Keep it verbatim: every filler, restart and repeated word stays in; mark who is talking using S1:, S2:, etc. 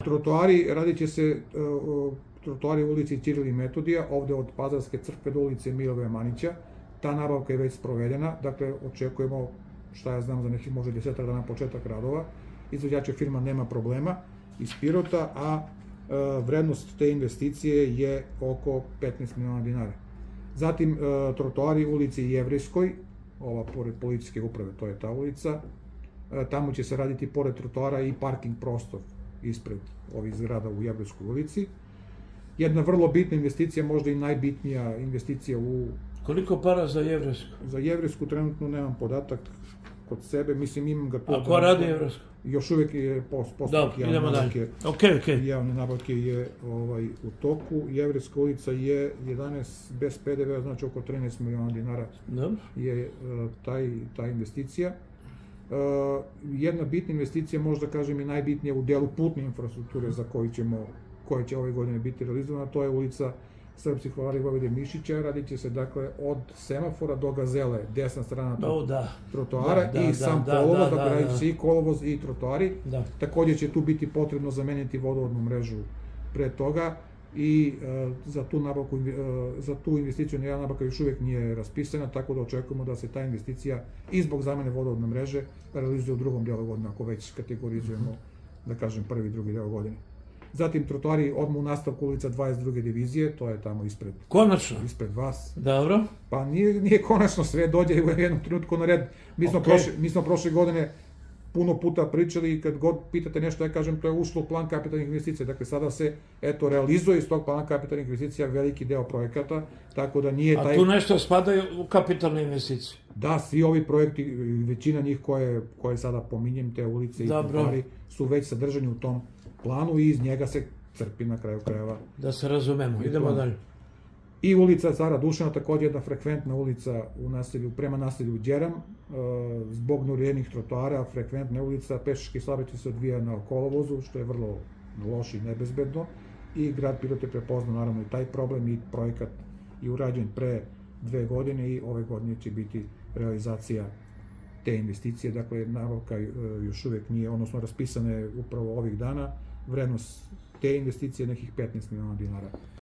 S1: Trotoari, radit će se trotoari u ulici Ćiril i Metodija, ovde od Pazarske crkve do ulice Milovoja Manića. Ta nabavka je već sprovedena, dakle očekujemo, šta ja znam, za nekih možda desetak dana početak radova. Izvođača firma nema problema iz Pirota, a vrednost te investicije je oko petnaest miliona dinara. Zatim trotoari u ulici Jevrejskoj, ova pored policijske uprave, to je ta ulica, tamo će se raditi pored trotoara i parking prostor ispred ovih zgrada u Jevrejskoj ulici. Jedna vrlo bitna investicija, možda i najbitnija investicija u...
S2: Koliko para za Jevrejsku?
S1: Za Jevrejsku trenutno nemam podatak kod sebe, mislim imam ga...
S2: A ko radi Jevrejsku?
S1: Još uvek je postupak javne nabavke.
S2: Okej, okej.
S1: Javne nabavke je u toku. Jevrejska ulica je jedanaest bez P D V-a, znači oko trinaest miliona dinara je ta investicija. Jedna bitna investicija, možda kažem i najbitnija u delu putne infrastrukture za koju ćemo, koja će ove godine biti realizovana, to je ulica Srpskih vladara Vojvode Mišića. Radit će se dakle od semafora do Gazele, desna strana trotoara i sam kolovoz, dakle radit će se i kolovoz i trotoari. Takođe će tu biti potrebno zameniti vodovodnu mrežu pre toga i za tu investiciju javna nabavka još uvek nije raspisana, tako da očekujemo da se ta investicija i zbog zamene vodovodne mreže realizuje u drugom delu godine, ako već kategorizujemo, da kažem, prvi i drugi deo godine. Zatim trotoari odmah u nastavku ulica dvadeset druge divizije, to je tamo ispred...
S2: Konačno?
S1: Ispred vas.
S2: Dobro.
S1: Pa nije konačno, sve dođe u jednom trenutku na red. Mi smo prošle godine puno puta pričali i kad god pitate nešto, ja kažem, to je ušlo u plan kapitalnih investicija. Dakle, sada se, eto, realizuje iz tog plana kapitalnih investicija veliki deo projekata, tako da nije taj...
S2: A tu nešto spada u kapitalne investicije?
S1: Da, svi ovi projekti, većina njih koje sada pominjem, te ulice i trotoari, su već sadržani u tom planu i iz njega se crpi na kraju krajeva.
S2: Da se razumemo, idemo dalje.
S1: I ulica Cara Dušana, takođe jedna frekventna ulica prema naselju Đeram, zbog neuređenih trotoara, frekventna ulica, pešački saobraćaj se odvija na kolovozu, što je vrlo loše i nebezbedno, i grad Pirot je prepoznao naravno i taj problem i projekat je urađen pre dve godine i ove godine će biti realizacija te investicije, dakle nabavka još uvek nije, odnosno raspisana je upravo ovih dana, vrednost te investicije nekih petnaest miliona dinara.